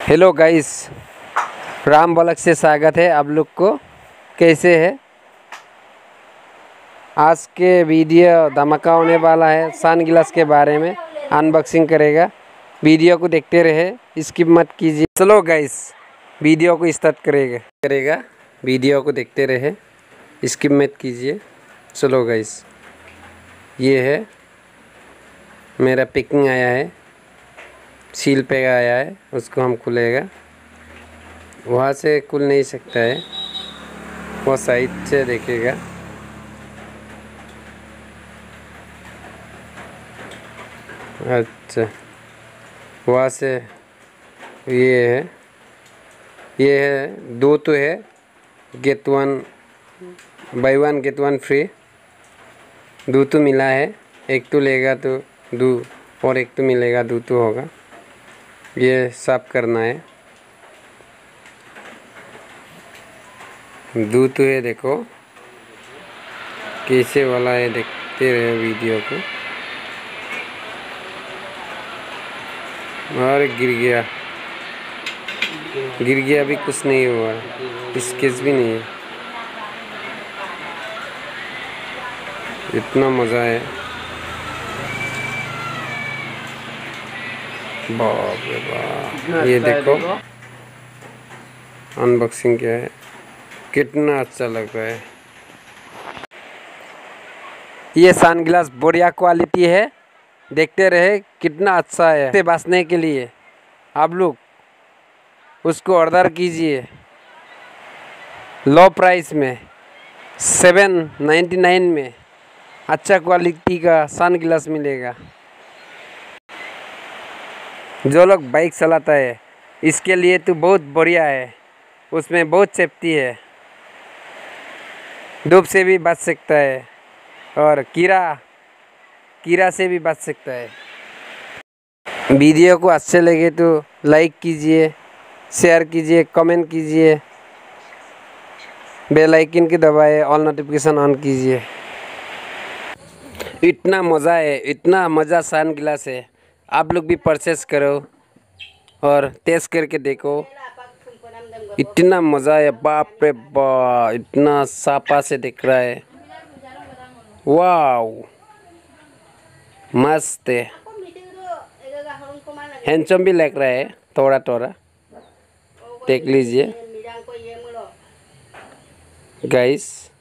Hello guys, Ram बालक से स्वागत है आप लोग को। कैसे है? आज के वीडियो धमाका होने वाला है। सन ग्लास के बारे में अनबॉक्सिंग करेगा। वीडियो को देखते रहे, स्किप मत कीजिए। चलो गाइस, वीडियो को स्टार्ट करेगा। वीडियो को देखते रहे, स्किप मत कीजिए। चलो गाइस, ये है मेरा पैकिंग आया है, सील पे आया है। उसको हम खुलेगा, वहाँ से खुल नहीं सकता है, वो साइड से देखेगा। अच्छा, वहाँ से ये है दो तो है, get one by one get one free. दो तो मिला है, एक तो लेगा तो दो और एक तो मिलेगा, दो तो होगा। ये साफ करना है। दो तो है, देखो कैसे वाला है, देखते रहे वीडियो को। और गिर गया भी, कुछ नहीं हुआ, स्केच भी नहीं है। इतना मज़ा है, बाप रे बाप। ये देखो अनबॉक्सिंग क्या है, कितना अच्छा लग रहा है। ये सनग्लास बढ़िया क्वालिटी है, देखते रहे कितना अच्छा है। इससे बचने के लिए आप लोग उसको ऑर्डर कीजिए लो प्राइस में, 799 में अच्छा क्वालिटी का सनग्लास मिलेगा। जो लोग बाइक चलाता है इसके लिए तो बहुत बढ़िया है, उसमें बहुत सेफ्टी है, धूप से भी बच सकता है और कीड़ा से भी बच सकता है। वीडियो को अच्छे लगे तो लाइक कीजिए, शेयर कीजिए, कमेंट कीजिए, बेल आइकन की दबाए, ऑल नोटिफिकेशन ऑन कीजिए। इतना मज़ा है, इतना मज़ा सन ग्लास है। आप लोग भी परचेस करो और टेस्ट करके देखो। इतना मज़ा है, बाप रे बाप, इतना साफा से दिख रहा है। वाव, मस्त है, हैंडसम भी लग रहा है, थोड़ा थोड़ा। देख लीजिए गाइस।